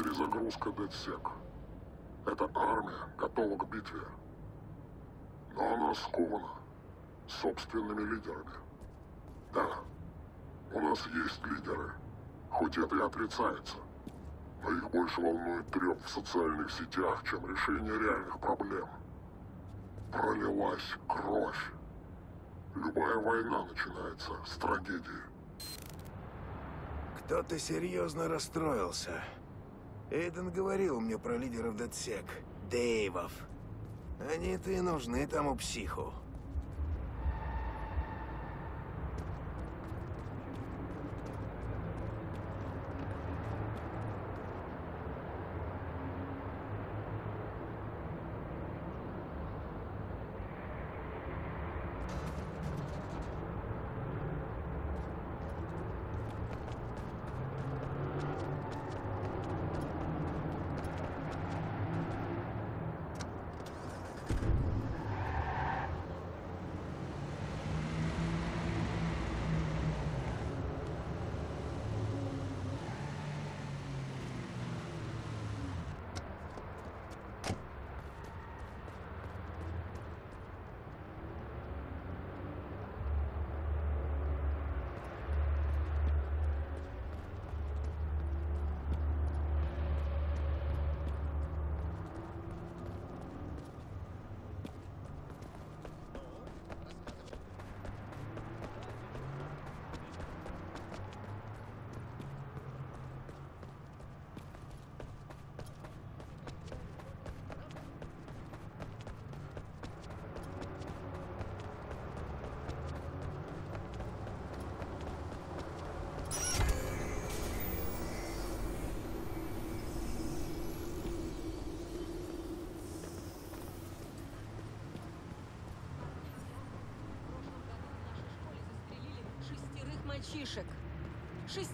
перезагрузка DedSec. Эта армия готова к битве. Но она скована собственными лидерами. Да, у нас есть лидеры, хоть это и отрицается. Но их больше волнует трёп в социальных сетях, чем решение реальных проблем. Пролилась кровь. Любая война начинается с трагедии. Кто-то серьезно расстроился. Эйден говорил мне про лидеров DedSec. Дэйвов. Они-то и нужны тому психу. Мальчишек. 6.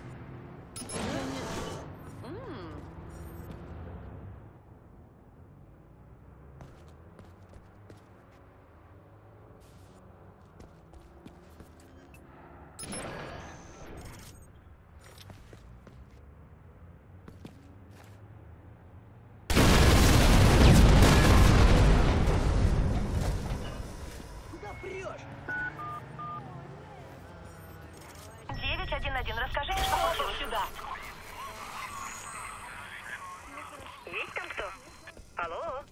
Куда прешь? 911, расскажите, что случилось. Сюда. Есть там кто? Алло?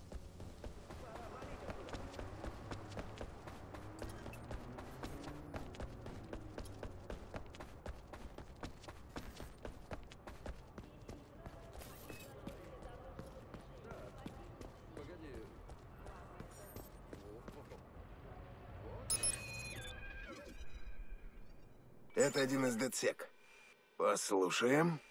Это один из DedSec. Послушаем.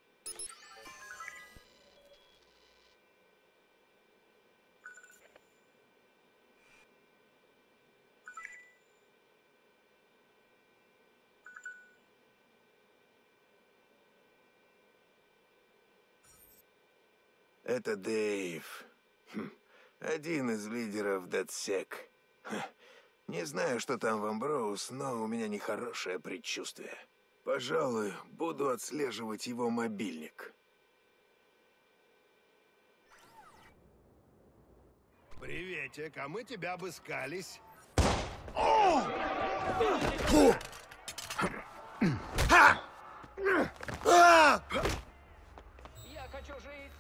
Это Дэйв. Один из лидеров DedSec. Не знаю, что там в Амброуз, но у меня нехорошее предчувствие. Пожалуй, буду отслеживать его мобильник. Приветик, а мы тебя обыскались. Я хочу жить.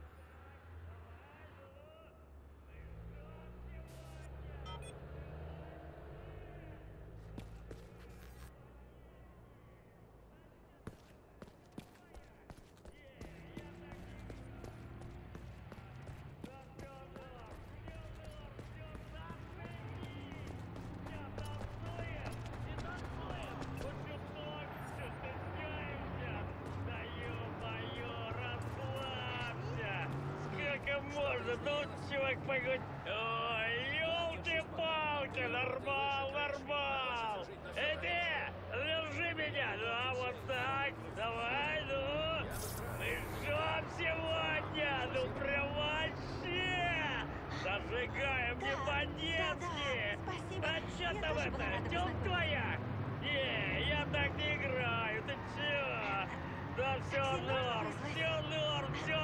Можно тут, чувак, погодь. Ой, елки-палки, нормал. Эй, ты, держи меня, ну, вот так, давай, ну. Мы жжем сегодня, ну, прям вообще. Зажигаем не по-детски. А чё там это, тёлка твоя? Не, я так не играю, ты чё? Да все норм, все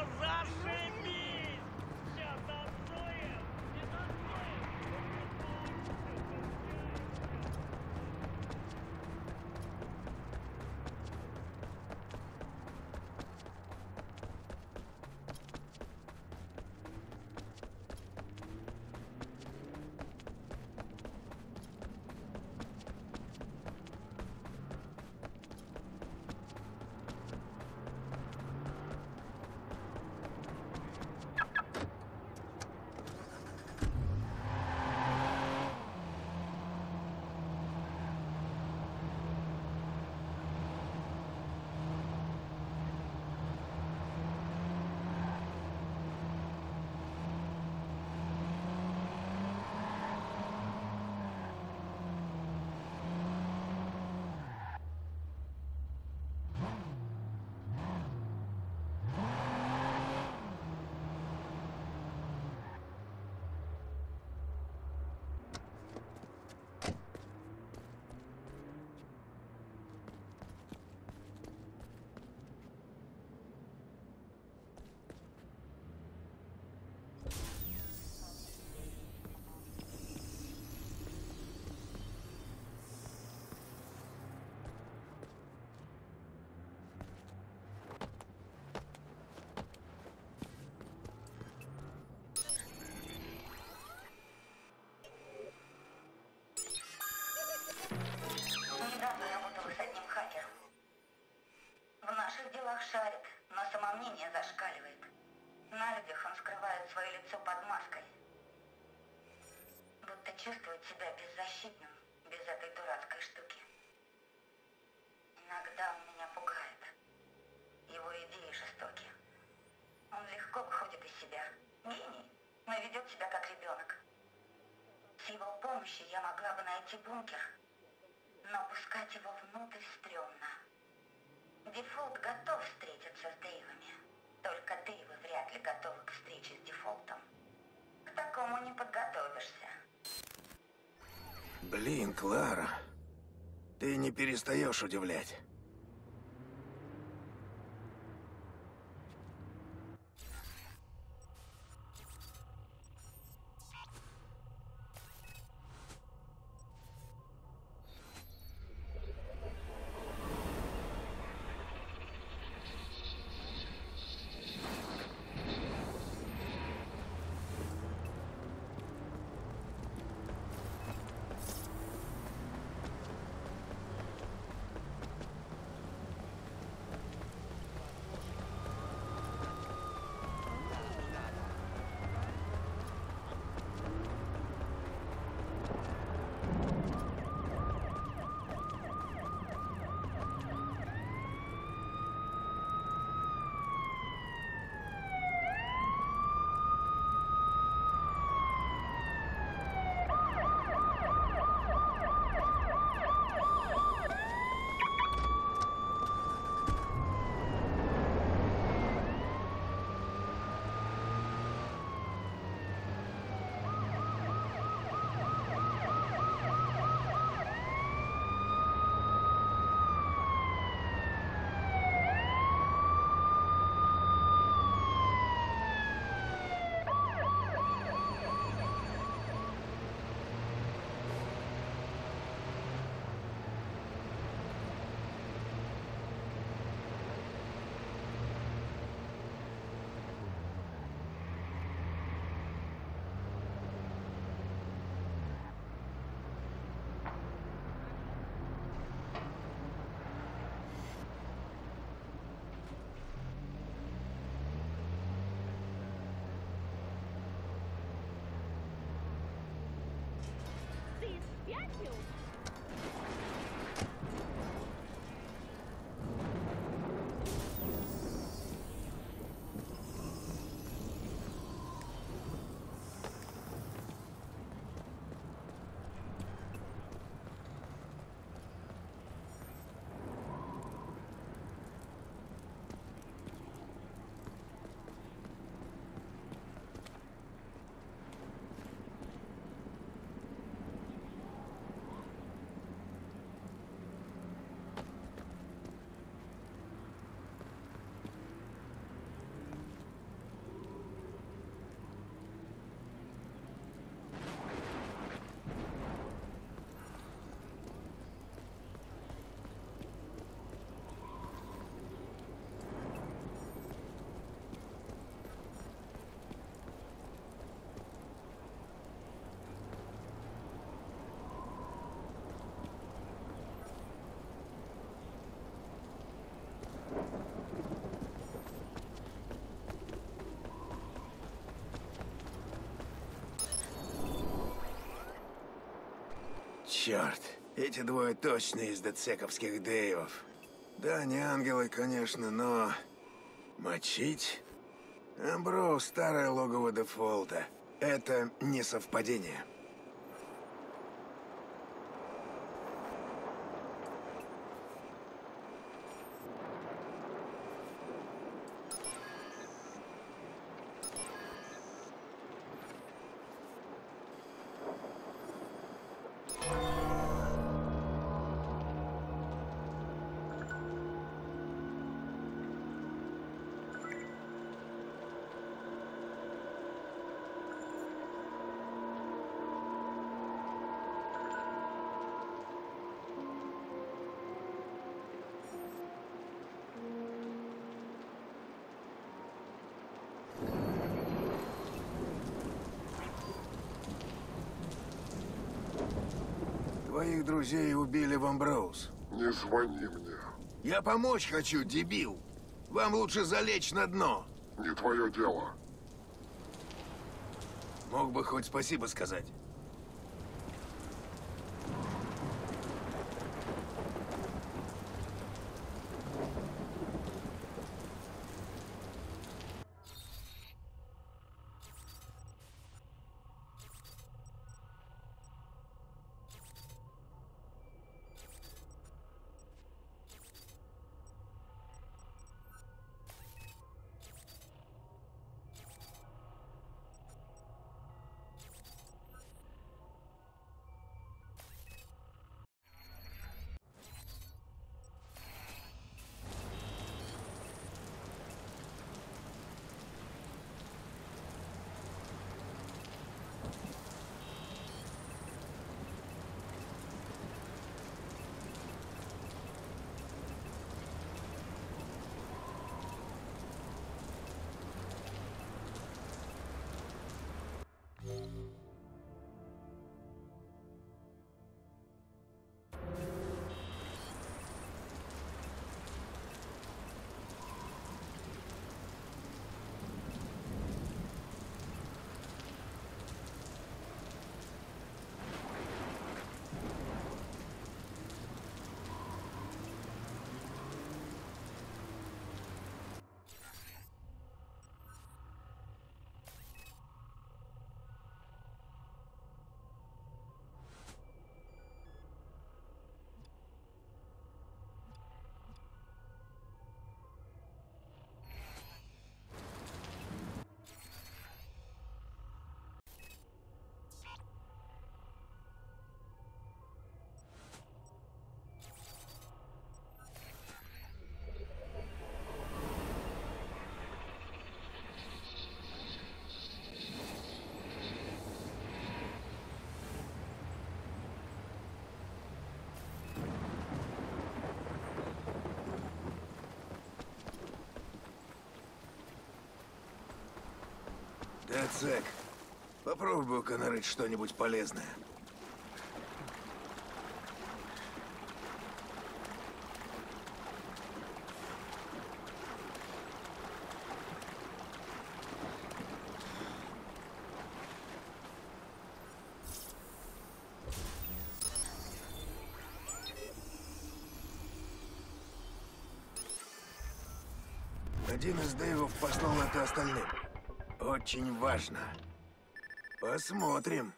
свое лицо под маской. Будто чувствует себя беззащитным без этой дурацкой штуки. Иногда он меня пугает. Его идеи жестоки. Он легко выходит из себя. Гений, но ведет себя как ребенок. С его помощью я могла бы найти бункер, но пускать его внутрь стрёмно. Дефолт готов встретиться с Дэйвами. Только Дэйвы вряд ли готовы к встрече с Дефолтом. К такому не подготовишься. Блин, Клара, ты не перестаешь удивлять. Ты спятил? Черт, эти двое точно из дедсековских Дэйвов. Да, не ангелы, конечно, но... Мочить? Амброуз — старое логово Дефолта. Это не совпадение. Твоих друзей убили в Амброуз. Не звони мне. Я помочь хочу, дебил. Вам лучше залечь на дно. Не твое дело. Мог бы хоть спасибо сказать. Децек, попробуй-ка нарыть что-нибудь полезное. Один из Дэйвов послал это остальным. Очень важно. Посмотрим.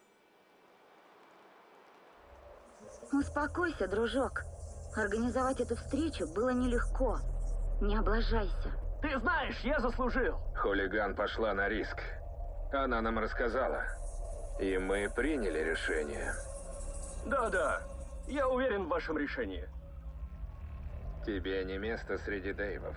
Успокойся, дружок. Организовать эту встречу было нелегко. Не облажайся. Ты знаешь, я заслужил. Хулиган пошла на риск. Она нам рассказала. И мы приняли решение. Да-да, я уверен в вашем решении. Тебе не место среди Дэйвов.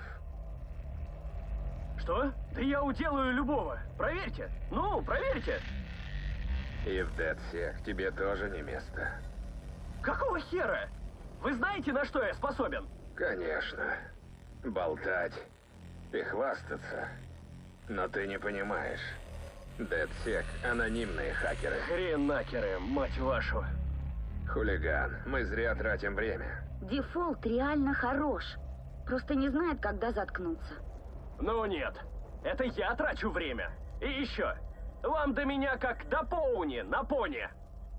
Что? Да я уделаю любого. Проверьте. Ну, проверьте. И в DedSec тебе тоже не место. Какого хера? Вы знаете, на что я способен? Конечно. Болтать и хвастаться. Но ты не понимаешь. DedSec — анонимные хакеры. Хренакеры, мать вашу. Хулиган, мы зря тратим время. Дефолт реально хорош. Просто не знает, когда заткнуться. Ну нет, это я трачу время. И еще, вам до меня как до Поуни на пони.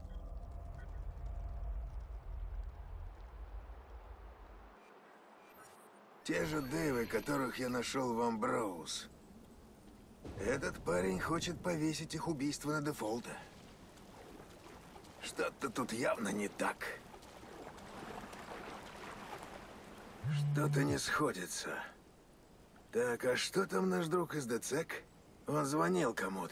Те же Дэйвы, которых я нашел в Амброуз. Этот парень хочет повесить их убийство на Дефолта. Что-то тут явно не так. Что-то не сходится. Так, а что там наш друг из DedSec? Он звонил кому-то.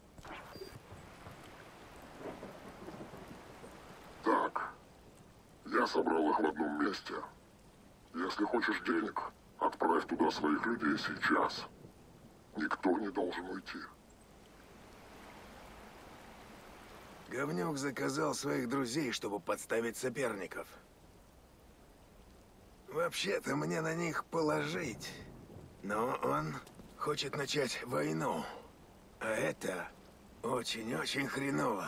Так, я собрал их в одном месте. Если хочешь денег, отправь туда своих людей сейчас. Никто не должен уйти. Говнюк заказал своих друзей, чтобы подставить соперников. Вообще-то мне на них положить. Но он хочет начать войну. А это очень-очень хреново.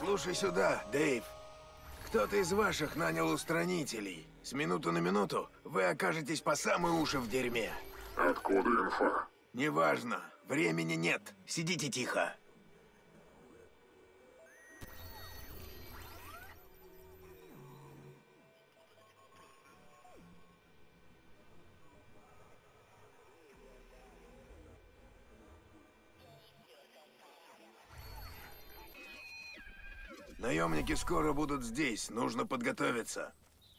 Слушай сюда, Дэйв. Кто-то из ваших нанял устранителей. С минуты на минуту вы окажетесь по самые уши в дерьме. Откуда инфа? Неважно. Времени нет. Сидите тихо. Наемники скоро будут здесь. Нужно подготовиться.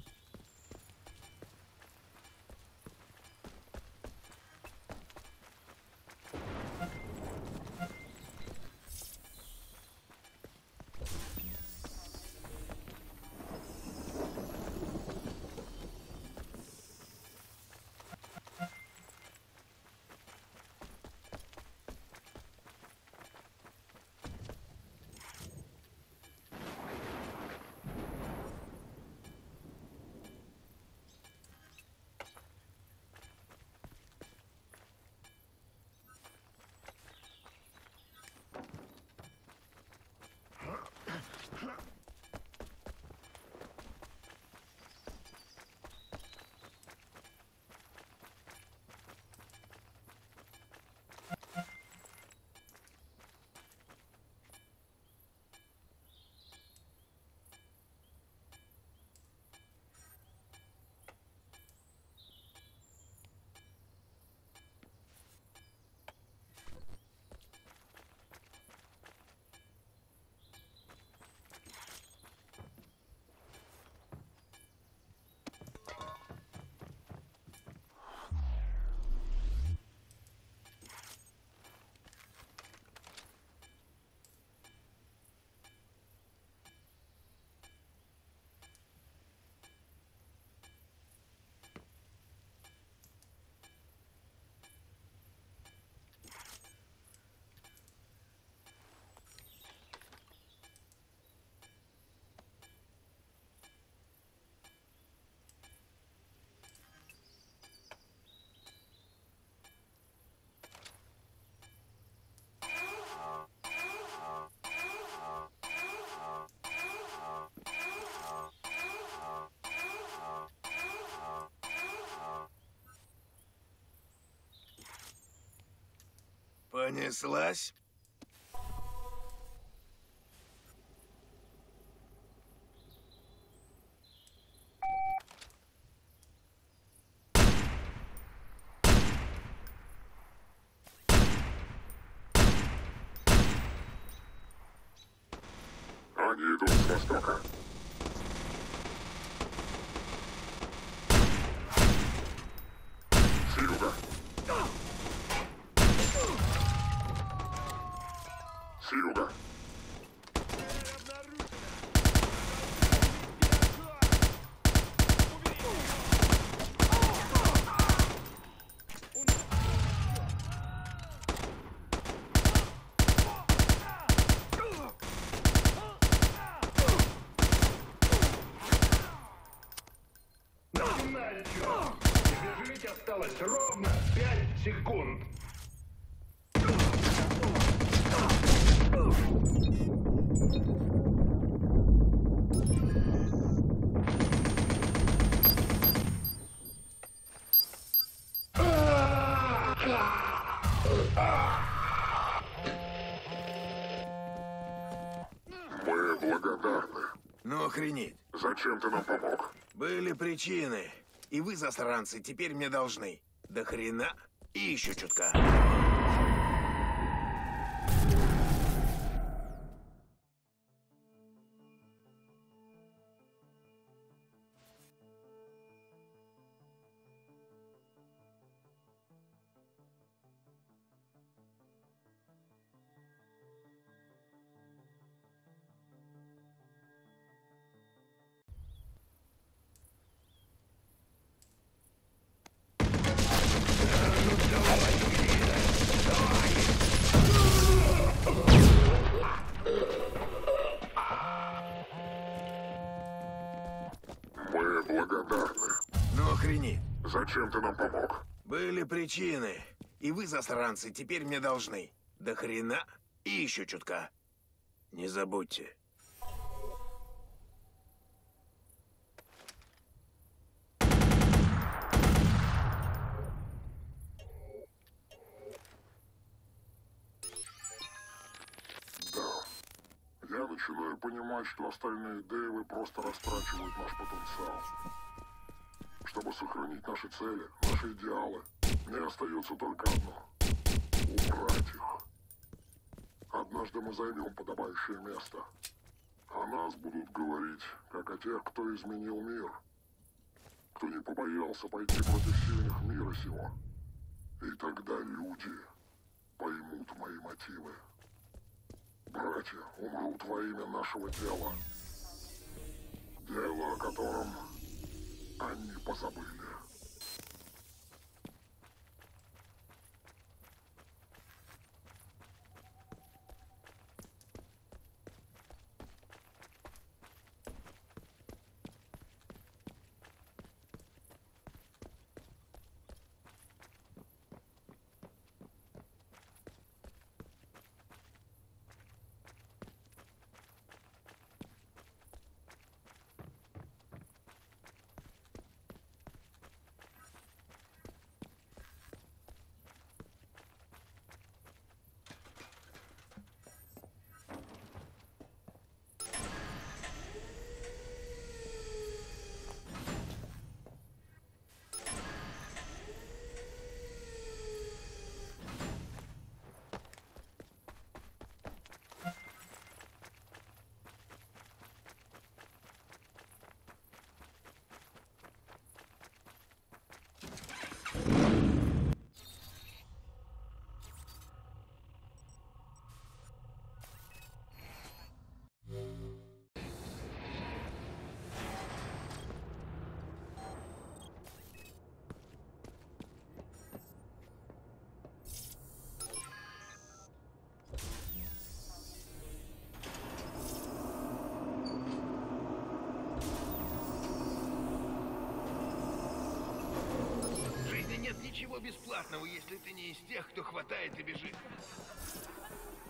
Понеслась? Они идут с востока. С юга. С юга. Тебе жить осталось ровно 5 секунд. Мы благодарны. Ну, охренеть. Зачем ты нам помог? Были причины. И вы, засранцы, теперь мне должны. До хрена и еще чутка. Мы благодарны. Ну, охренеть. Зачем ты нам помог? Были причины. И вы, засранцы, теперь мне должны. До хрена и еще чутка. Не забудьте. начинаю понимать, что остальные Дэйвы просто растрачивают наш потенциал. Чтобы сохранить наши цели, наши идеалы, мне остается только одно — убрать их. Однажды мы займем подобающее место. О нас будут говорить, как о тех, кто изменил мир. Кто не побоялся пойти против сильных мира сего. И тогда люди поймут мои мотивы. Братья умрут во имя нашего дела. Дело, о котором они позабыли. Нет ничего бесплатного, если ты не из тех, кто хватает и бежит.